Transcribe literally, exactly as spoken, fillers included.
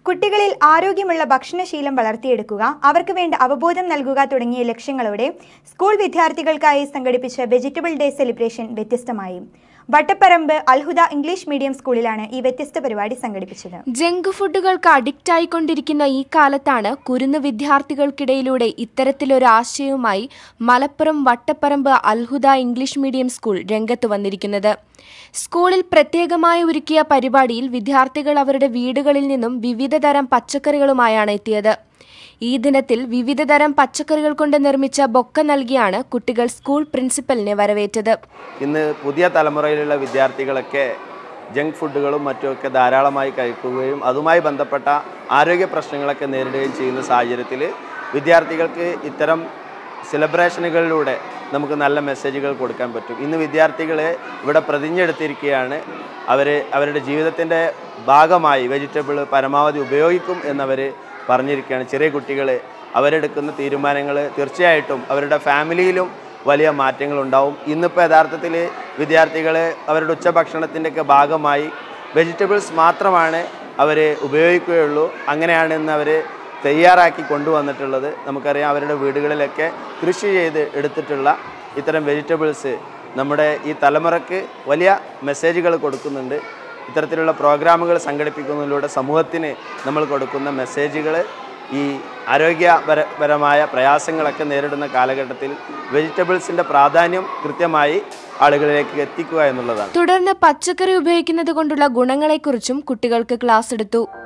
കുട്ടികളിൽ ആരോഗ്യമുള്ള ഭക്ഷണശീലം വളർത്തിയെടുക്കുക, അവർക്ക് വേണ്ട അവബോധം നൽകുക തുടങ്ങിയ ലക്ഷ്യങ്ങളോടെ സ്കൂൾ വിദ്യാർത്ഥികൾക്കായി സംഘടിപ്പിച്ച വെജിറ്റബിൾ ഡേ സെലിബ്രേഷൻ വ്യത്യസ്തമായി. വട്ടപ്പറമ്പ് അൽഹുദ ഇംഗ്ലീഷ് മീഡിയം സ്കൂളിലാണ് ഈ വ്യത്യസ്ത പരിപാടി സംഘടിപ്പിച്ചത്. ജങ്ക് ഫുഡുകൾക്ക് അഡിക്റ്റ് ആയിക്കൊണ്ടിരിക്കുന്ന ഈ കാലത്താണ് കുരുന്നു വിദ്യാർത്ഥികൾക്കിടയിലൂടെ ഇത്തരത്തിലൊരു ആശയവുമായി Malappuram Vattapparamba Alhuda English medium school രംഗത്ത് വന്നിരിക്കുന്നത്. സ്കൂളിൽ പ്രത്യേകമായി ഒരുക്കിയ പരിപാടിയിൽ വിദ്യാർത്ഥികൾ അവരുടെ വീടുകളിൽ നിന്നും വിവിധ തരം പച്ചക്കറികളുമായാണ് എത്തിയത്. ഈ ദിനത്തിൽ വിവിധ തരം പച്ചക്കറികൾ കൊണ്ട് നിർമ്മിച്ച ബൊക്ക നൽകിയാണ് കുട്ടികൾ സ്കൂൾ പ്രിൻസിപ്പലിനെ വരവേറ്റത്. ഇന്ന് പുതിയ തലമുറയിലുള്ള വിദ്യാർത്ഥികളൊക്കെ ജങ്ക് ഫുഡുകളും മറ്റുമൊക്കെ ധാരാളമായി കഴിക്കുകയും അതുമായി ബന്ധപ്പെട്ട ആരോഗ്യ പ്രശ്നങ്ങളൊക്കെ നേരിടുകയും ചെയ്യുന്ന സാഹചര്യത്തിൽ വിദ്യാർത്ഥികൾക്ക് ഇത്തരം സെലിബ്രേഷനുകളിലൂടെ നമുക്ക് നല്ല മെസ്സേജുകൾ കൊടുക്കാൻ പറ്റും. ഇന്ന് വിദ്യാർത്ഥികളെ ഇവിടെ പ്രതിജ്ഞയെടുത്തിരിക്കുകയാണ്. അവർ അവരുടെ ജീവിതത്തിൻ്റെ ഭാഗമായി വെജിറ്റബിൾ പരമാവധി ഉപയോഗിക്കും എന്നവർ പറഞ്ഞിരിക്കുകയാണ്. ചെറിയ കുട്ടികൾ അവരെടുക്കുന്ന തീരുമാനങ്ങൾ തീർച്ചയായിട്ടും അവരുടെ ഫാമിലിയിലും വലിയ മാറ്റങ്ങളുണ്ടാവും. ഇന്നിപ്പോൾ യഥാർത്ഥത്തിൽ വിദ്യാർത്ഥികൾ അവരുടെ ഉച്ചഭക്ഷണത്തിൻ്റെയൊക്കെ ഭാഗമായി വെജിറ്റബിൾസ് മാത്രമാണ് അവർ ഉപയോഗിക്കുകയുള്ളൂ. അങ്ങനെയാണ് ഇന്ന് അവർ തയ്യാറാക്കി കൊണ്ടുവന്നിട്ടുള്ളത്. നമുക്കറിയാം അവരുടെ വീടുകളിലൊക്കെ കൃഷി ചെയ്ത് എടുത്തിട്ടുള്ള ഇത്തരം വെജിറ്റബിൾസ് നമ്മുടെ ഈ തലമുറയ്ക്ക് വലിയ മെസ്സേജുകൾ കൊടുക്കുന്നുണ്ട്. ഇത്തരത്തിലുള്ള പ്രോഗ്രാമുകൾ സംഘടിപ്പിക്കുന്നതിലൂടെ സമൂഹത്തിന് നമ്മൾ കൊടുക്കുന്ന മെസ്സേജുകൾ ഈ ആരോഗ്യപരമായ പ്രയാസങ്ങളൊക്കെ നേരിടുന്ന കാലഘട്ടത്തിൽ വെജിറ്റബിൾസിൻ്റെ പ്രാധാന്യം കൃത്യമായി ആളുകളിലേക്ക് എത്തിക്കുക എന്നുള്ളതാണ്. തുടർന്ന് പച്ചക്കറി ഉപയോഗിക്കുന്നത് കൊണ്ടുള്ള ഗുണങ്ങളെക്കുറിച്ചും കുട്ടികൾക്ക് ക്ലാസ് എടുത്തു.